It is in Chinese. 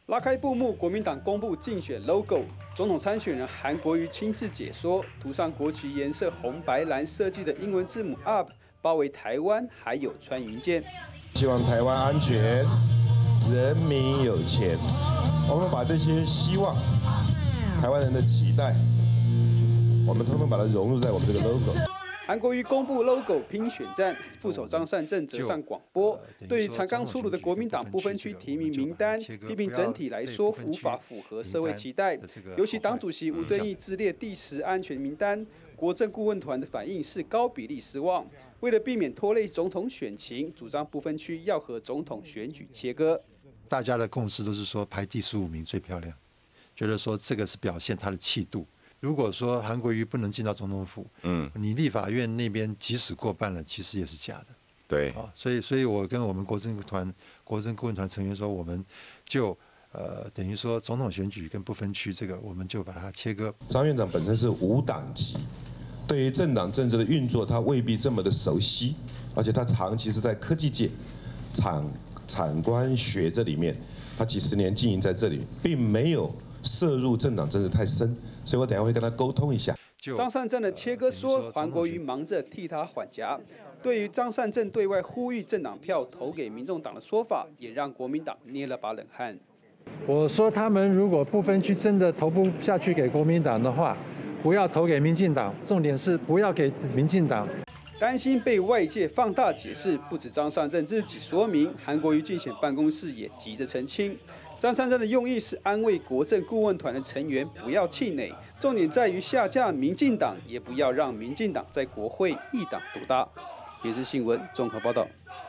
拉开布幕，国民党公布竞选 logo， 总统参选人韩国瑜亲自解说，涂上国旗颜色红白蓝设计的英文字母 UP， 包围台湾，还有穿云箭。 希望台湾安全，人民有钱。我们把这些希望、台湾人的期待，我们通通把它融入在我们这个 logo。 韩国瑜公布 logo 拼选战，副手张善政则上广播，对于才刚出炉的国民党不分区提名名单，批评整体来说无法符合社会期待，尤其党主席吴敦义自列第10安全名单，国政顾问团的反应是高比例失望。为了避免拖累总统选情，主张不分区要和总统选举切割。 大家的共识都是说排第15名最漂亮，觉得说这个是表现他的气度。 如果说韩国瑜不能进到总统府，你立法院那边即使过半了，其实也是假的。 对啊，所以我跟我们国政顾问团成员说，我们就等于说总统选举跟不分区这个，我们就把它切割。 张院长本身是无党籍，对于政党政治的运作，他未必这么的熟悉，而且他长期是在科技界、产官学这里面，他几十年经营在这里，并没有涉入政党政治太深。 所以我等一下会跟他沟通一下。 张善政的切割说，韩国瑜忙着替他缓颊。对于张善政对外呼吁政党票投给民众党的说法，也让国民党捏了把冷汗。 我说他们如果不分区真的投不下去给国民党的话，不要投给民进党，重点是不要给民进党。 担心被外界放大解释，不止张善政自己说明，韩国瑜竞选办公室也急着澄清。 张善政的用意是安慰国政顾问团的成员不要气馁，重点在于下架民进党，也不要让民进党在国会一党独大。也是新闻综合报道。